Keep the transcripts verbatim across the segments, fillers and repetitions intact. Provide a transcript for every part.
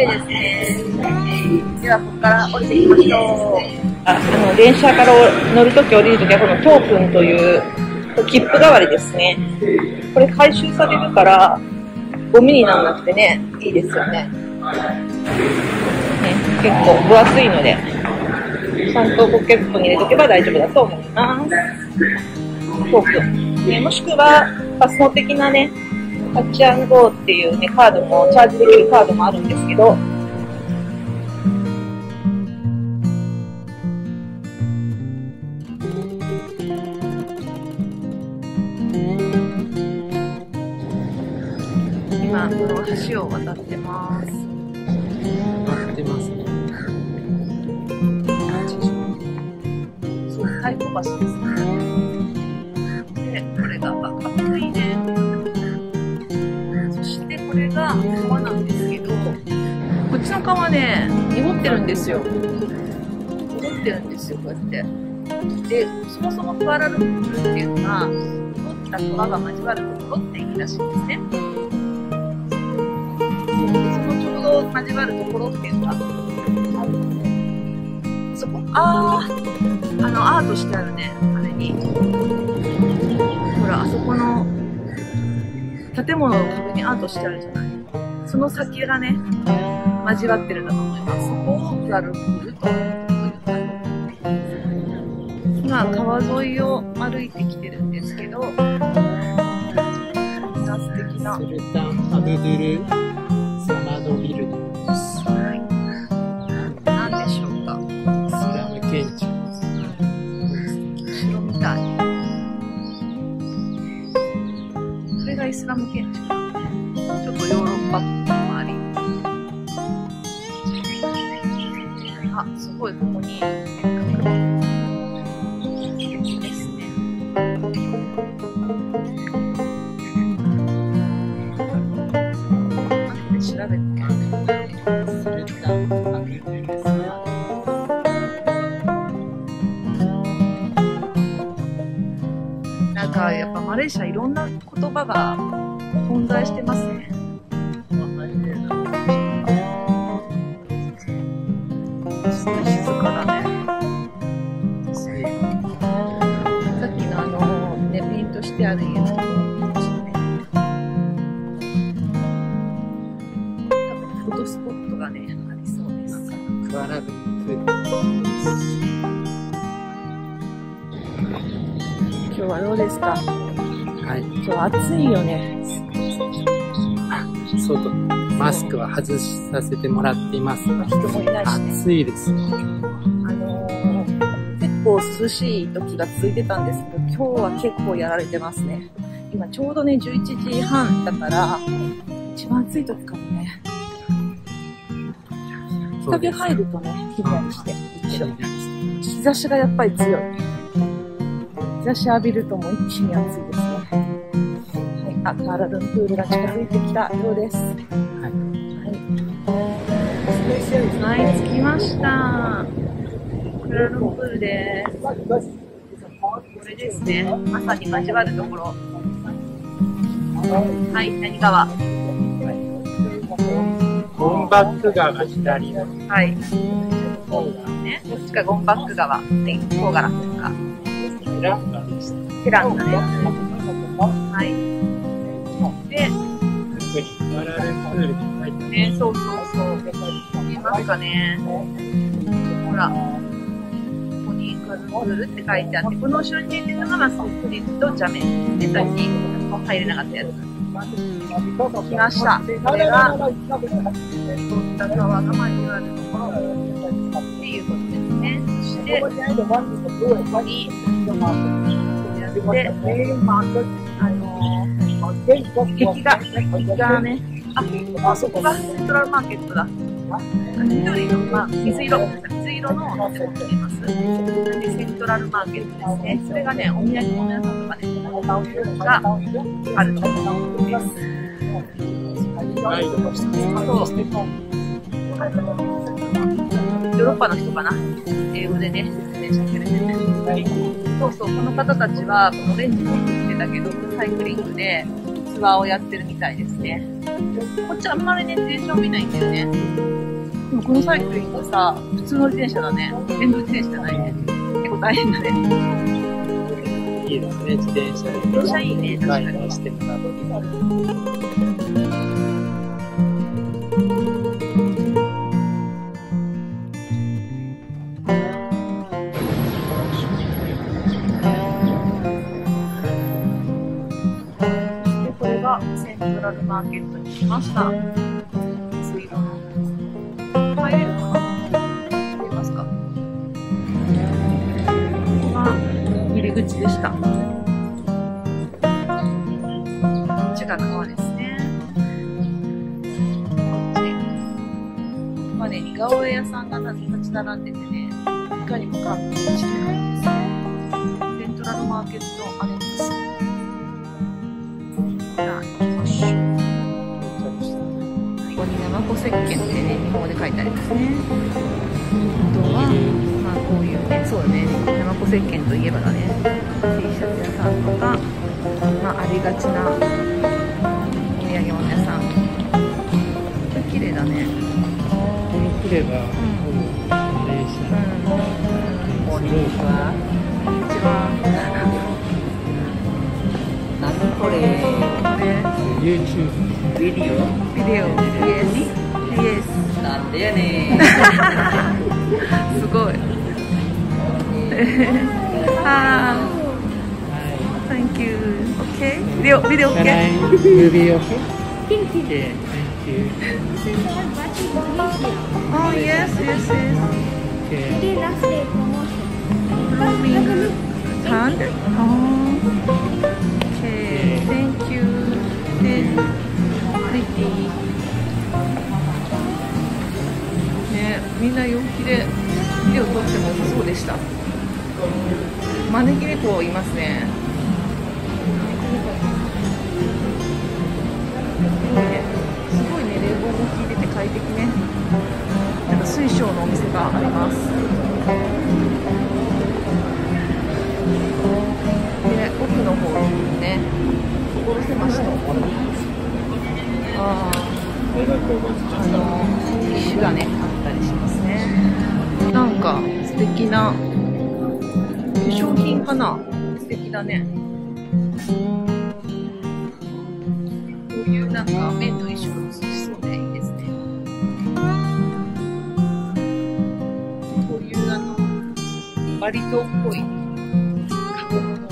ですね。では、ここから降りていきましょう。あ、あの、電車から乗るとき降りるときは、このトークンという切符代わりですね。これ回収されるから、ゴミにならなくてね、いいですよね。ね、結構分厚いので、ちゃんとポケットに入れとけば大丈夫だと思います。トークン。ね、もしくは、パスモ的なね、タッチアンドゴーっていうね、カードも、チャージできるカードもあるんですけど、今、この橋を渡ってます。 渡ってますね。 そう、太鼓橋ですね。で、これが赤いね。そして、これが川なんですけど、こっちの川ね、濁ってるんですよ。濁ってるんですよ、こうやって。で、そもそもクアラルンプールっていうのは、濁った川が交わるところって意味らしいんですね。そのちょうど交わるところっていうのがあるので、そこ、あー、あの、アートしてあるね、あれに。ほら、あそこの、建物の壁にアートしてあるじゃない。その先がね、交わってるんだと思います。そこをクアラルンプールという。今、川沿いを歩いてきてるんですけど、みんな素敵な。 スルタン・アブドゥル・サマドビルドです。 はい。何でしょうか。 イスラム建築です。 城みたい。これがイスラム建築。ちょっとヨーロッパっぽいのもあり。あ、すごい、ここに。ですね。調べて。 スルタン・アブドゥル・サマド。 なんかやっぱマレーシアいろんな言葉が混在してますね。すごい静かだね。さっきのあのね、ペイントしてある家のところにですね。多分フォトスポットがね、ありそうです。 クアラルンプールです。 今日はどうですか？ はい。 今日は暑いよね。 外、マスクは外させてもらっていますが、 人もいないしね。 暑いですよ。 あのー、結構涼しい時が続いてたんですけど、今日は結構やられてますね。今ちょうどね、じゅういちじはんだから、一番暑い時かもね。日陰入るとね、ひんやりして一緒。日差しがやっぱり強い。日差し浴びるともう一気に暑いですね。はい、あ、クアラルンプールが近づいてきたようです。はい。はい、はい、着きました。クアラルンプールです。これですね。まさに交わるところ。はい、何川。 ゴンバック川が左の。 はい。ね、こっちがゴンバック川。で、コーガラというか。 ヘランガでした。 ヘランガね。はい。で、 ここにクアラルンプールって書いてある。 ね、そうそうそう。見えますかね。ほら。ここにクアラルンプールって書いてあって、この後ろに見えてるのがマスククリットジャメン。で、さっき入れなかったやつ。来ました。これが、通った川が交わるところっていうことですね。そして、ここに、やって、あのー、壁画、壁画ね。あ、そこがセントラルマーケットだ。緑の、まあ、水色、水色の建物にいます。で、セントラルマーケットですね。それがね、お土産物屋さんとかね、があるところです。 ガイドもしてそう。ヨーロッパの人かな、英語でね、説明してくれてて。そうそう、この方たちは、このレンジ持ってきてたけど、サイクリングでツアーをやってるみたいですね。こっちあんまりね、電車を見ないんだよね。 でもこのサイクリングさ、普通の自転車だね。電動自転車じゃないね。結構大変だね。 いいですね、自転車で。 自転車いいね、確かに。 してもらう。 これがセントラルマーケットに来ました。水路の。入れるかな？見えますか？ここが入り口でした。こっちが川ですね。こっち。まあね、似顔絵屋さんが立ち並んでてね、いかにも観光地って感じですね。セントラルマーケットアネックス。じゃあ、行きましょう。ここに生子石鹸ってね、日本語で書いてありますね。あとは、まあこういうね、そうだね、生子石鹸といえばだね、T シャツ屋さんとか、まあありがちなお土産物屋さん。これ綺麗だね。 このクレバー、この電車。 こんにちは。こんにちは。何これ？これ YouTube。 ビデオビデオ。Yes。Yes。 なんでやねすごい。ああ。Thank you. Okay. ビデオビデオ Can OK? I movie okay? Thank you. Yeah, thank you. Oh yes, yes, yes. Okay. Today last day promotion. Roaming hand. Oh. Okay. Thank you. Then pretty. ね、みんな陽気でビデオ撮っても良さそうでした。招き猫いますね。すごいね。すごいね、冷房も効いてて快適ね。なんか水晶のお店があります。で、奥の方にね、所狭しと。ああ。あの機種がねあったりしますね。なんか素敵な化粧品かな。素敵だね。こういうなんか綿の衣装が涼しそうでいいですね。こういうあのバリ島っぽい加工の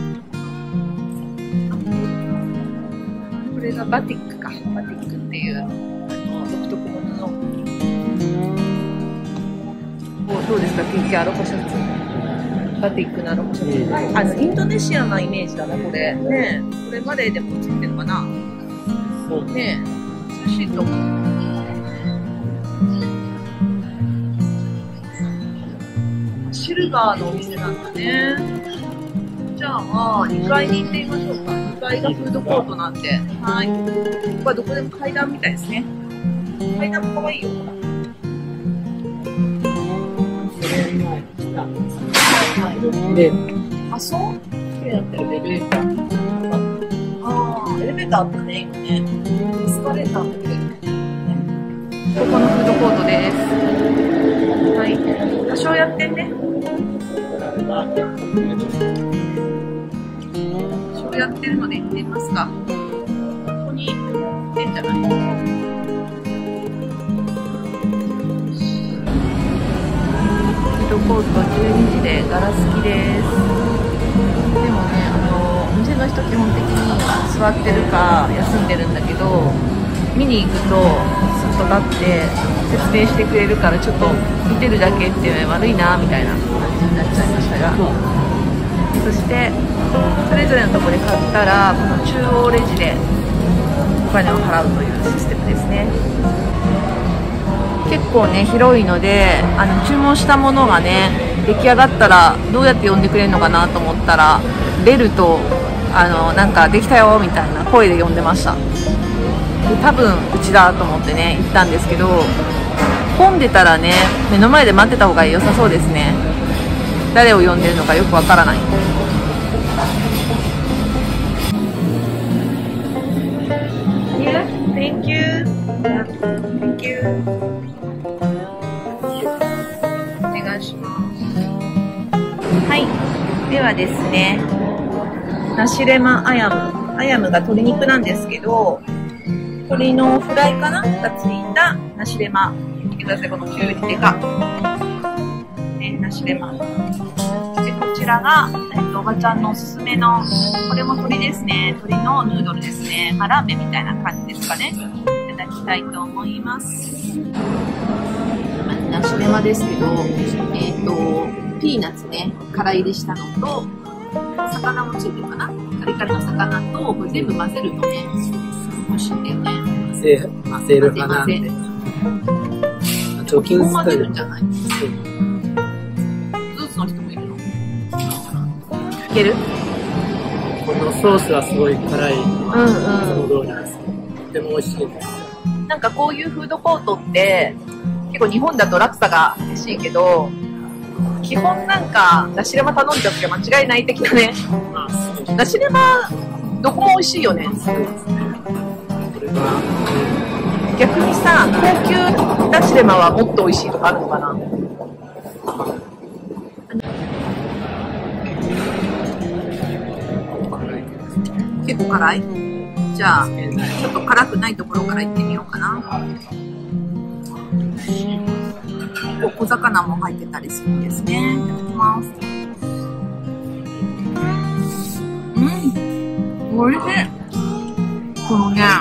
これがバティックか。バティックっていうあの独特の布。お、どうですか、ケーキアロハシャツ。バティックなアロハシャツ。あのインドネシアなイメージだなこれ。ねえ、これマレーでもついてるのかな。そうねえ、涼しいと思う。シルバーのお店なんだね。じゃあ、にかいに行ってみましょうか。にかいがフードコートなんで。はい。ここはどこでも階段みたいですね。階段もかわいいよ。 で、 あ、そう綺麗だったよ、エレベーター。ああ、エレベーターあったね、今ね。エスカレーターも綺麗ね。ここのフードコートです。はい。多少やってんね。多少やってるので行ってみますか。ここに行ってんじゃない？フードコートじゅうにじでガラス機です。でもね、あのお店の人基本的に座ってるか休んでるんだけど、見に行くとずっと立って説明してくれるから、ちょっと見てるだけっていうのは悪いなみたいな感じになっちゃいましたが、そしてそれぞれのところで買ったらこの中央レジでお金を払うというシステムですね。結構ね広いので、あの注文したものがね出来上がったらどうやって呼んでくれるのかなと思ったら、ベルとあのなんかできたよみたいな声で呼んでました。で多分うちだと思ってね行ったんですけど、混んでたらね目の前で待ってた方が良さそうですね。誰を呼んでるのかよくわからない。Yeah, thank you. Thank you. はい。ではですね、ナシレマアヤム。アヤムが鶏肉なんですけど、鶏のフライかながついたナシレマ。見てください、このきゅうりでか。ね、ナシレマ。で、こちらが、えっと、おばちゃんのおすすめの、これも鶏ですね。鶏のヌードルですね。まあ、ラーメンみたいな感じですかね。いただきたいと思います。まず、ナシレマですけど、えっと、ピーナッツね、から入りしたのと、魚もついてるかな、カリカリの魚と、これ全部混ぜるとね、美味しいんだよね。 混ぜ、混ぜるかなって。貯金混ぜるんじゃない？ドイツの人もいるの？いける？ このソースはすごい辛い。 うんうん。 その通りです。とても美味しいです。 なんかこういうフードコートって、結構日本だと落差が激しいけど、基本なんか、ナシレマ頼んじゃって間違いない的なね。ナシレマ、どこも美味しいよね。逆にさ、高級ナシレマはもっと美味しいとかあるのかな。結構辛い？じゃあ、ちょっと辛くないところから行ってみようかな。小魚も入ってたりするんですね。いただきます。うん、おいしい。このね、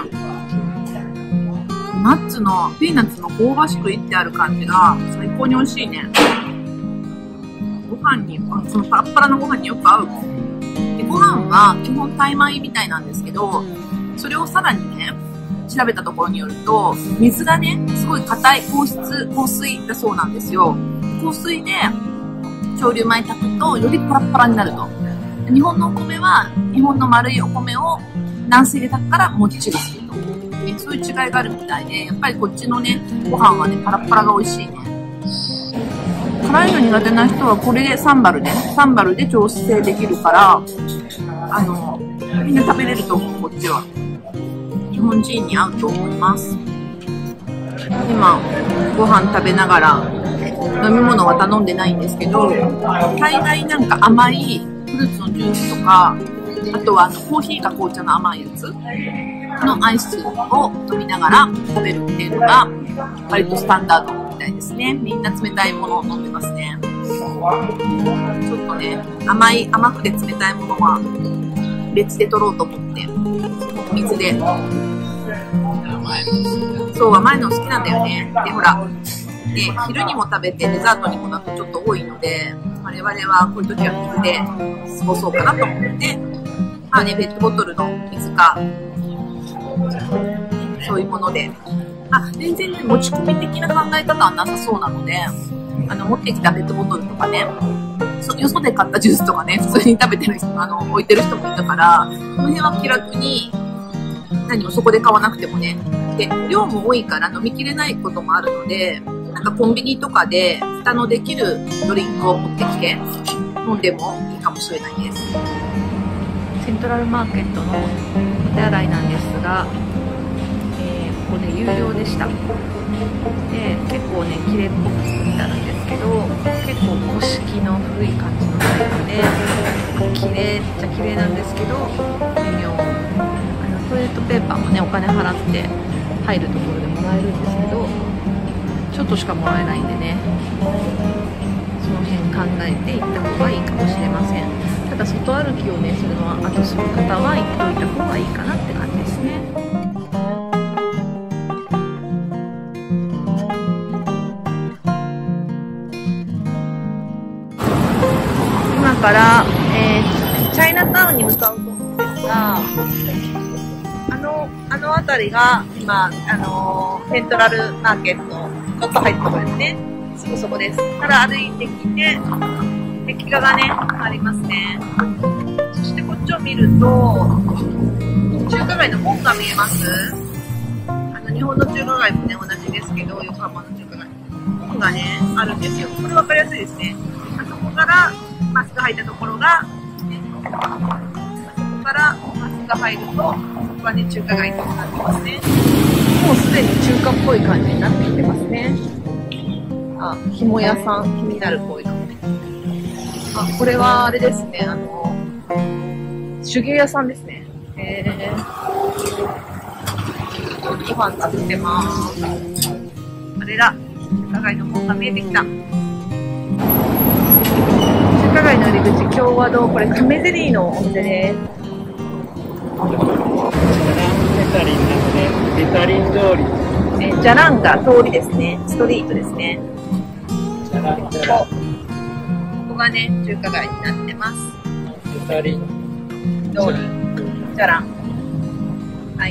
ナッツの、ピーナッツの香ばしくいってある感じが最高に美味しいね。ご飯に、そのパラッパラのご飯によく合う。で、ご飯は基本タイ米みたいなんですけど、それをさらにね、調べたところによると、水がね、すごい硬い硬質、硬水だそうなんですよ。硬水で、潮流米炊くと、よりパラッパラになると。日本のお米は、日本の丸いお米を軟水で炊くからもっちりすると。ね、そういう違いがあるみたいで、やっぱりこっちのね、ご飯はね、パラッパラが美味しいね。辛いの苦手な人は、これでサンバルね、サンバルで調整できるから、あの、みんな食べれると思う、こっちは。日本人に合うと思います。今、ご飯食べながら、飲み物は頼んでないんですけど、大概なんか甘いフルーツのジュースとか、あとはあのコーヒーか紅茶の甘いやつのアイスを飲みながら食べるっていうのが、割とスタンダードみたいですね。みんな冷たいものを飲んでますね。ちょっとね、甘い、甘くて冷たいものは別で取ろうと思って、水で。そう、甘いの好きなんだよね。で、ほら。で、昼にも食べてデザートにもなるとちょっと多いので、我々はこういう時は水で過ごそうかなと思って、まあね、ペットボトルの水か、そういうもので。あ、全然ね、持ち込み的な考え方はなさそうなので、あの、持ってきたペットボトルとかね、そよそで買ったジュースとかね、普通に食べてる人、あの、置いてる人もいたから、この辺は気楽に、何もそこで買わなくてもね。で、量も多いから飲みきれないこともあるので、なんかコンビニとかで蓋のできるドリンクを持ってきて飲んでもいいかもしれないです。セントラルマーケットのお手洗いなんですが、えー、ここで有料でした。で、結構ね、綺麗っぽく作ってあるんですけど、結構古式の古い感じのタイプで、綺麗っちゃ綺麗なんですけど、微妙。トイレットペーパーもね、お金払って入るところでもらえるんですけど、ちょっとしかもらえないんでね、その辺考えて行った方がいいかもしれません。ただ外歩きをね、するのは後する方は行っておいた方がいいかなって感じですね。今から、えー、チャイナタウンに向かうと思うんですが、あの、あの辺りが、今、あのー、セントラルマーケット、ちょっと入ったところですね。すぐそこです。から歩いてきて、壁画がね、ありますね。そしてこっちを見ると、中華街の門が見えます。あの、日本の中華街もね、同じですけど、横浜の中華街。門がね、あるんですよ。これ分かりやすいですね。あそこから、まっすぐ入ったところが、あそこからまっすぐ入ると、ここはね、中華街となってますね。もうすでに中華っぽい感じになってきてますね。あ、紐屋さん、気になるこういうの。 あ、これはあれですね、あの、手芸屋さんですね。へえ。ご飯作ってまーす。あれだ、中華街の門が見えてきた。中華街の入り口、共和堂、これ亀ゼリーのお店です。 ベタリンなので、ベタリン通り。 えー、ジャランガ通りですね。ストリートですね。 ジャランここ、ここがね、中華街になってます。 ベタリン通り、ジャラン。はい。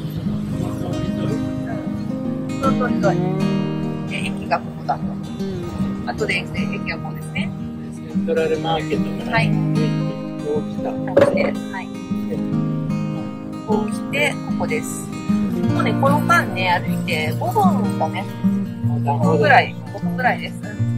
そうそうそう。で、駅がここだと。あとで、駅がここですね。 セントラルマーケットから。 はい。 こう来た。 こう来て、はい。こう来て、ここです。もうね、この間ね、歩いてごふんだね。ごふんぐらい、ごふんぐらいです。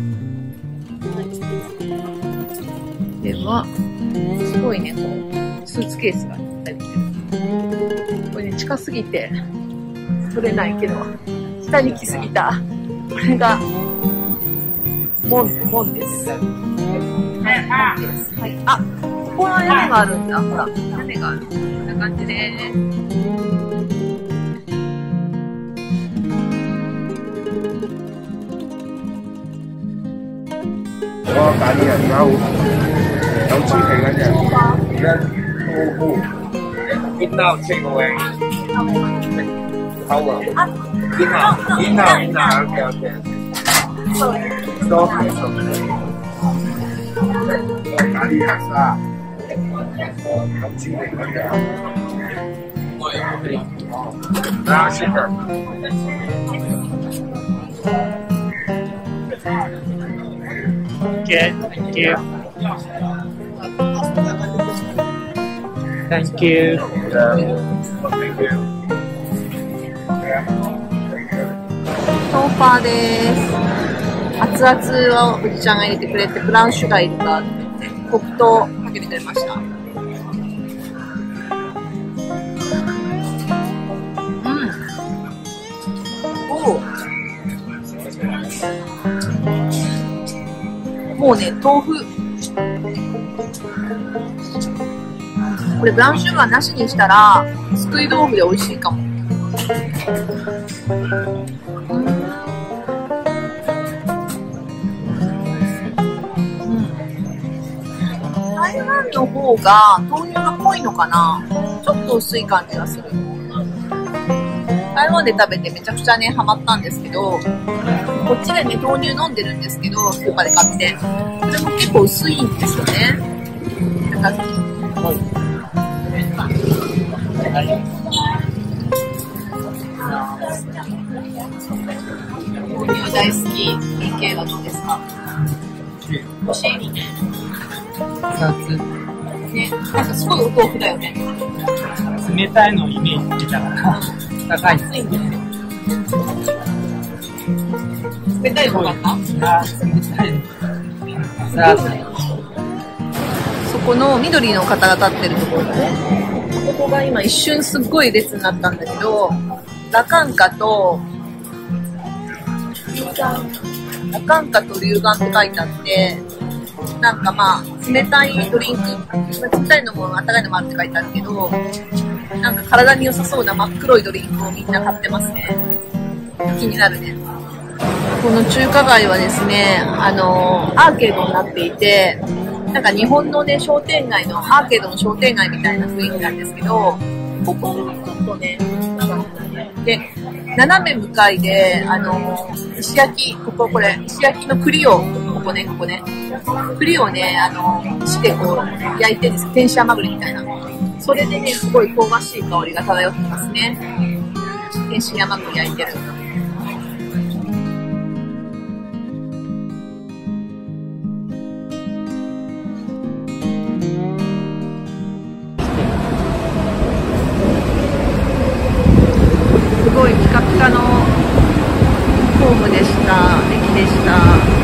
では、すごいね、こう、スーツケースがいっぱい出てる。これね、近すぎて、撮れないけど、下に来すぎた。これが、門、門です。はい、門です。はい。あ、ここは屋根があるんだ。ほら、屋根がある。こんな感じです。 個咖喱啊，有有豬皮嗰隻，而家好好。邊度食過嘅？好啊。邊度？邊度？邊度？OK OK。多謝多謝。咖喱黑沙，有豬皮嗰隻。啊，是的。 Okay, thank you. Thank you. Thank you. トーファーです。熱々をおじちゃんが入れてくれて、ブラウンシュガーいるかって言って、黒糖かけてくれました。うん。おう。もうね、豆腐。これブラウンシュガーなしにしたら、すくい豆腐で美味しいかも。台湾の方が豆乳が濃いのかな？ちょっと薄い感じがする。台湾で食べてめちゃくちゃね、ハマったんですけど、こっちでね、豆乳飲んでるんですけど、スーパーで買って。それも結構薄いんですよね。なんか、豆乳大好き。系はどうですか？美味しい？ 熱々。 ね、なんかすごいお豆腐だよね。 冷たいのをイメージしてたから、高い。 熱いんですよ。冷たいのかった？ あ、冷たい。さあ、 そこの緑の方が立ってるところだね。ここが今一瞬すっごい列になったんだけど、ラカンカと、ラカンカと龍眼って書いてあって、なんかまあ、冷たいドリンク、冷たいのも温かいのもあるって書いてあるけど、なんか体に良さそうな真っ黒いドリンクをみんな買ってますね。気になるね。この中華街はですね、あのー、アーケードになっていて、なんか日本のね、商店街の、アーケードの商店街みたいな雰囲気なんですけど、ここちょっとね、なんかで、斜め向かいで、あのー、石焼き、こここれ、石焼きの栗を、ここね、ここね、栗をね、あのー、石でこう、焼いてるんです。天使甘栗みたいな。それでね、すごい香ばしい香りが漂ってますね。天使甘栗焼いてる。すごいピカピカのホームでした。駅でした。